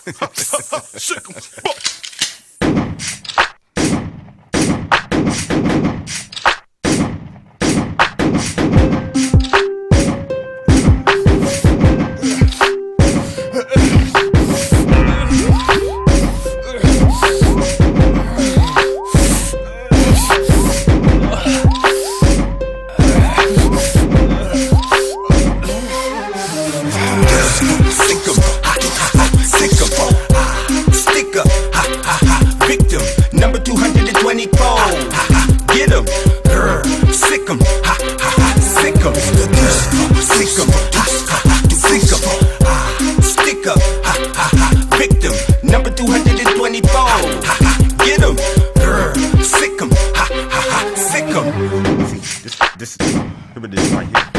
Sick 'em. Victim, number 224. Get him, sick him, sick him, sick him, sick him, stick up. Victim, number 224. Get him, sick him, sick him. This right here.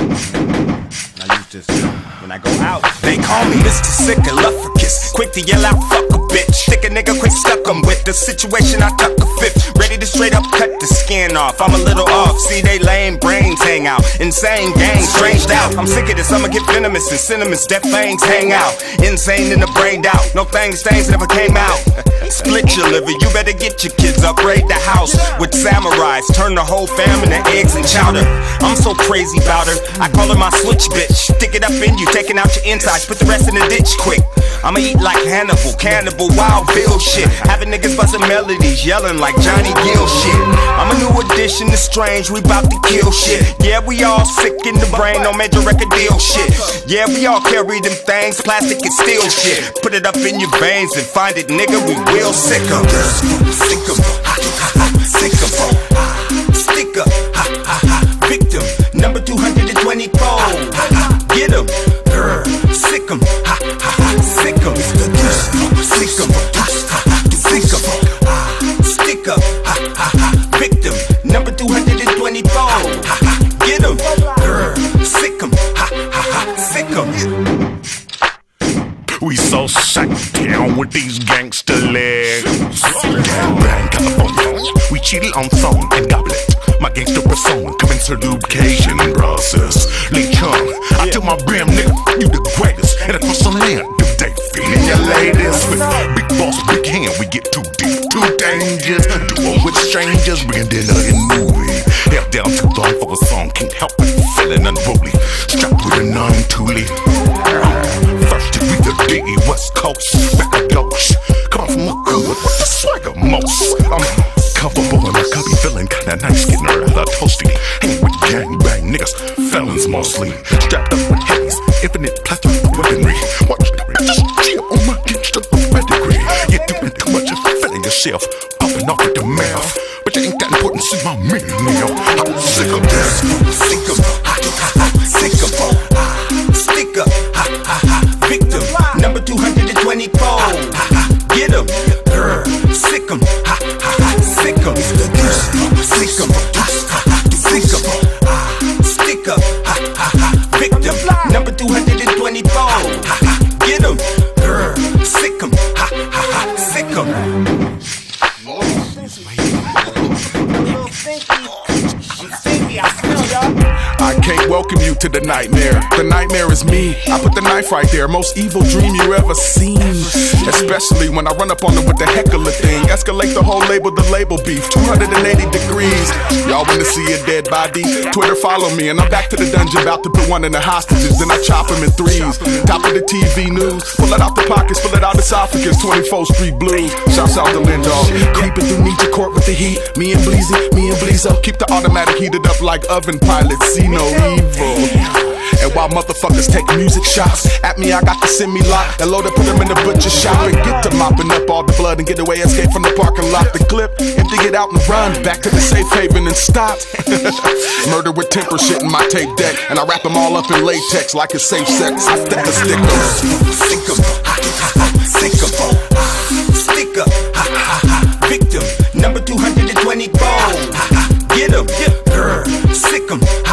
And I use this when I go out. They call me Mr. Sickalufficus, quick to yell out, fuck a bitch. Stick a nigga quick, stuck 'em with the situation. I tuck a fifth, ready to straight up cut the skin off. I'm a little off, see they lame brains hang out. Insane gangs, stranged out. I'm sick of this, I'ma get venomous and cinnamons, deaf fangs hang out. Insane in the brain doubt, no things never came out. Split your liver, you better get your kids up. Raid the house with samurais, turn the whole fam into eggs and chowder. I'm so crazy about her, I call her my switch bitch. Stick it up in you, taking out your insides, put the rest in the ditch quick. I'ma eat like Hannibal, cannibal, Wild Bill shit. Having niggas busting melodies, yelling like Johnny Gill shit. I'm a new addition to strange, we bout to kill shit. Yeah, we all sick in the brain, no major record deal shit. Yeah, we all carry them things, plastic and steel shit. Put it up in your veins and find it, nigga, we will sick 'em. Sick 'em, sick 'em, stick up. Victim, number 224. Get 'em, sick 'em, sick 'em, sick 'em, sick 'em, stick up. Victim, number 224. Get 'em, sick 'em, sick 'em. We so sack down with these gangster legs. Gang California, we cheated on phone and goblet. My gangster persona commence her lubrication process. Lee Chung, I tell my brim nigga, you the greatest. And across the land, do they feeding your ladies? With big boss, big hand, we get too deep, too dangerous. Doing with strangers, bringing dinner and movie. Held down too long for a song, can't help it, feeling unruly. Strapped with a 9-2 First we the D, West Coast, back a dose. Come on from a good with the swagger most. I'm comfortable and like I be feeling kinda nice, getting rather toasty. Hang with gangbang niggas, felons mostly. Strapped up with heavies, infinite plastic weaponry. Watch the just chill on my gangster pedigree. You're doing too much of feeling yourself, popping off at the mouth. But you ain't got importance in my meal. I'm sick of this, sick of sick of stick up. Victim, number 224. Get 'em, sick 'em, sick 'em, sick 'em, sick 'em, stick up. Victim, number 224. Get 'em, sick 'em, sick 'em. I can't welcome you to the nightmare. The nightmare is me. I put the knife right there. Most evil dream you ever seen. Especially when I run up on them with the heckler thing. Escalate the whole label, the label beef. 280 degrees. Y'all wanna see a dead body? Twitter follow me and I'm back to the dungeon, about to put one in the hostages. Then I chop him in threes. Top of the TV news. Pull it out the pockets, pull it out esophagus. 24th Street Blues. Shouts out to Lindall. Creeping through Ninja Court with the heat. Me and Bleezo. Keep the automatic heated up like oven pilots. See no evil. And while motherfuckers take music shots at me, I got the semi-lock and load up, put them in the butcher shop and get to mopping up all the blood and get away, escape from the parking lot. The clip, empty it out and run back to the safe haven and stop. Murder with temper shit in my tape deck, and I wrap them all up in latex like it's safe sex. I stick a sticker, sick 'em, sick 'em, stick up. Victim, number 224. Get 'em, sick 'em.